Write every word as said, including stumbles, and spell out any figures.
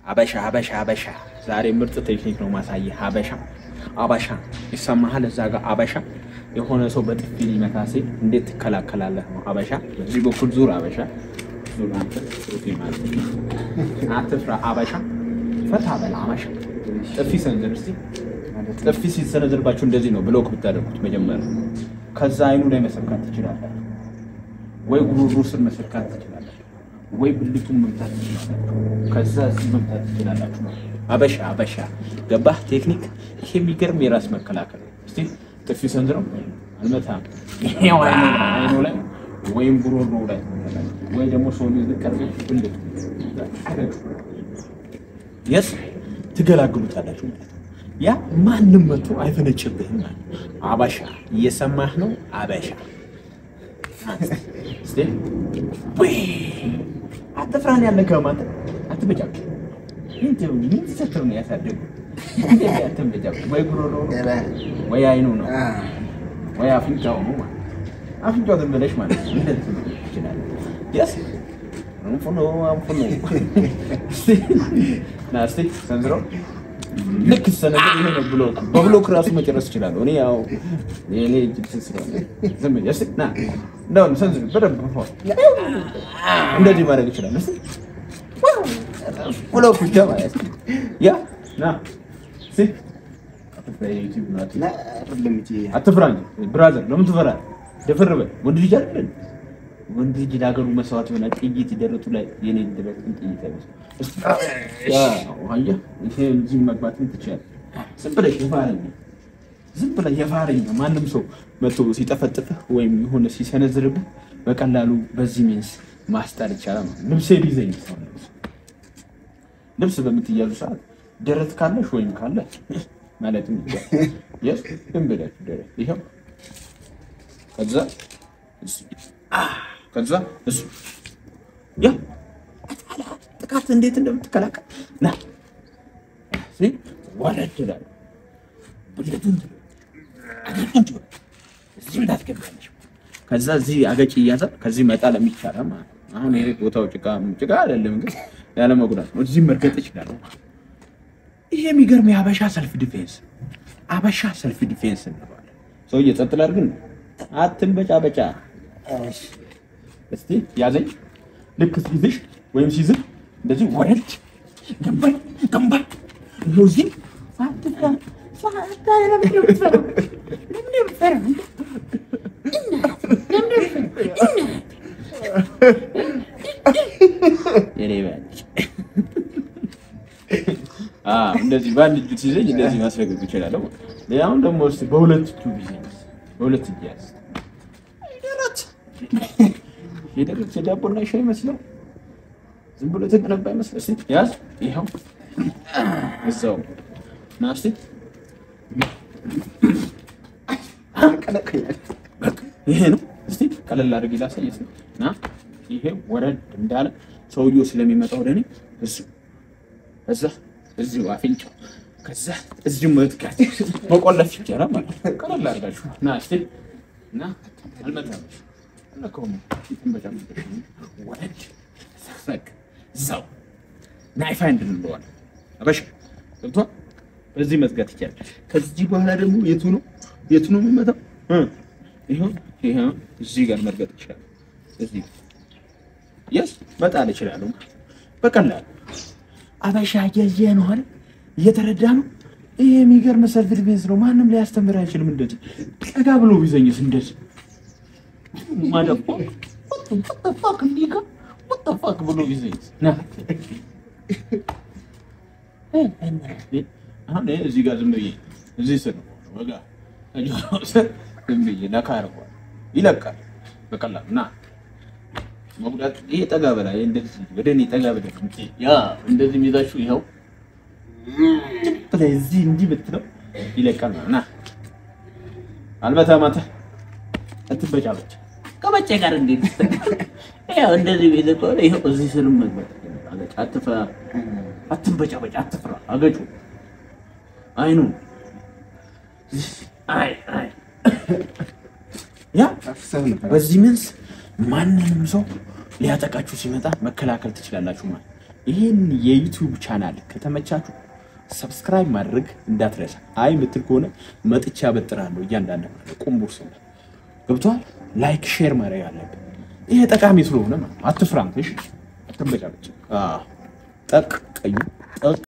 አበሻ አበሻ አበሻ ዛሬ ምርጥ ቴክኒክ ነው ማሳየ አበሻ አበሻ ይሰማሃል እዛ ጋር አበሻ የሆነ ሰው በጥፊ ሊመታ ሲል እንዴት ትከላከላለህ ነው አበሻ እዚህ በኩል ዙር አበሻ ዙር አንተ ሶፊ ማለት አትፍራ አበሻ ፈታ በል አበሻ ጥፊ ሰንዝር እስቲ ጥፊ ሲሰነዝርባችሁ እንደዚህ ነው ብሎክ ብታደርጉት መጀመሪያ ከዛ አይኑ ላይ መሰካት ትችላለህ ወይ ጉሮሮ ስር መሰካት ትችላለህ ወይ ብልቱን መምታት ትችላለህ ከዛ እዚህ መምታት ትችላላችሁ አበሻ አበሻ ገባህ ቴክኒክ ይሄ የሚገርም የራስ መከላከል እስቲ ጥፊ ሰንዝረው አልመታም ይሄው አይኑ ላይ ወይም ጉሮሮ ላይ ወይ ደግሞ ሰው ይዝቀርብ ብልቱ የስ ትገላግሉታላችሁ ያ ማንንም መጥቶ አይፈነጭብህም አበሻ እየሰማህ ነው አበሻ እስቲ ወይ አትፍራን ያለከው ማለት አትበጫጭ እንዴ ምን ተሰጥቶ ነው ያሳደጉ እንዴ አትበጫጭ ወይ ጉሮሮ ወይ አይኑ ነው ወይ አፍንጫው ነው አፍንጫው ደምለሽ ማለት እንደዚህ ይችላል ያስ አንፎኖ አንፎኖ ናስቲ ሰንዝሮ ልክ ሰነዘር ይሄ ነው ብሎክ በብሎክ ራሱ መጨረስ ይችላል እኔ ያው እኔ ጅብስ ስለሆነ ዝም ብለሽ ና እንደው ሰንዝር በደንብ ነው እንደዚህ ማድረግ ይችላል እሺ ብሎክ ብቻ ማለት ያ ና ሲ አትፍራይ ናት ና ለምቲ አትፍራኝ ብራዘር ለምን ትፈራ ደፈረበ ወንድ ልጅ አይደል ወንድ ልጅ ዳገሩ መስዋዕት ሆነ ጥይት ደረቱ ላይ የኔ ደረት ጥይት አይመስል ያ ወሃያ ይሄ እዚህ መግባት ትችያለሽ ዝም ብለሽ የፋረኝ ዝም ብለሽ የፋረኝ ማንንም ሰው መጥቶ ሲጠፈጥፍህ ወይም የሆነ ሲሰነዝርብህ በቀላሉ በዚህ ሚንስ ማስጣል ይቻላል ልብስ ቢዘኝ ልብስ በምትያዙ ሰዓት ደረት ካለሽ ወይም ካለ ማለት ነው yes ዝም ብለሽ ደረት ይሄው ከዛ ከዛ እሱ ያ ጥቃት እንዴት እንደምትከላከል ና እሺ ወረድላል ብለቱን አገጭ እዚህ እንዳትገባለሽ ከዛ እዚህ አገጭ ይያዛል ከዚህ መጣል የሚቻለው ማለት አሁን ይሄ ቦታው ጭቃ ጭቃ አይደለም ግን ያለ መጉዳት ነው እዚህ መርገጥ ይችላል ይሄ የሚገርም የአበሻ ሰልፍ ዲፌንስ አበሻ ሰልፍ ዲፌንስ ነው ሰው እየጸጥል አድርግን አትንበጫበጫ እሺ እስቲ ያዘኝ ልክ ሲዝሽ ወይም ሲዝህ እንደዚህ ወረድ ገባይ ገባይ ሎዚ ፋትካ ፋታ ለምን ይፈራ ለምን ይፈራ ለምን ይፈራ የኔባች አ እንደዚህ ባንድ እጅ ሲዘኝ እንደዚህ ማስረገግ ይችላል ለያውን ደግሞ እስቲ በሁለት እጁ ቢዝነስ በሁለት እጅ ያዝ አይደረች ይደረች ዳቦና ሻይ መስለው ዝም ብሎ ተቀነባ መስለው እስቲ ያዝ ይሄው እዛው ናስቲ አቀለቀለ ይሄ ነው እስቲ ቀለል አድርጊ ላሳየሽ ና ይሄ ወረድ እንዳለ ሰውየው ስለሚመጣ ወደኔ እሱ እዛ እዚሁ አፍንጫው ከዛ እዚሁ መጥቃት መቆለፍ ይችላል ማለት ቀለል አድርጋችሁ ና እስቲ ና አልመጣምሽ ለኮም ይተንበጫም ወረድ ሰፈክ ዛው ናይፍ አንድ ነው አበሻ ገብቶ በዚህ መዝጋት ይችላል ከዚህ በኋላ ደግሞ የቱ ነው የቱ ነው የሚመጣው ይሄው ይሄው እዚህ ጋር መርገጥ ይችላል እዚህ yes መጣል ይችላል በቀላሉ አበሻ ያየ ነው አይደል እየተረዳ ነው ይሄ የሚገርም ሰልፍ ዲፌንስ ነው ማንንም ሊያስተምር አይችልም እንደዚህ ጠጋ ብሎ ቢዘኝስ እንደዚህ ማደቆ what the fuck ሊጋ what the fuck ብሎ ቢዘኝስ ና እ አሁን እዚህ ጋር ዝም ብዬ እዚህ ስር ወጋ ዝም ብዬ ለካርቆ ይለቃል በቀላሉ ና መጉዳት ይሄ ጠጋ በላ እንደዚህ ወደኔ ጠጋ በላ ያ እንደዚህ ሚዛችሁ ይሄው ስለዚህ እንዲህ ብትለው ይለቃል ና አልበታማታ አትበጫበጭ ከበጨ ጋር እንዴት ያው እንደዚህ ቢዘቆ ይሄው እዚህ ስርም መግባት አገጭ አትፈራ አትበጫበጭ አትፈራ አገጩ አይኑ አይ አይ ያ በዚህ ምንስ ማንንም ሰው ሊያጠቃችሁ ሲመጣ መከላከል ትችላላችሁ ማለት ይሄን የዩቲዩብ ቻናል ከተመቻችሁ ሰብስክራይብ ማድረግ እንዳትረሳ። አይ ምትል ከሆነ መጥቻ አበጥራለሁ እያንዳንዱ ቁምቡር ሰው ገብቷል። ላይክ ሼር ማድረግ አለብን። ይሄ ጠቃሚ ስለሆነ ነው። አትፍራም። እሺ አትበጫበጭ። አዎ ጠቅ ቀዩ ጠቅ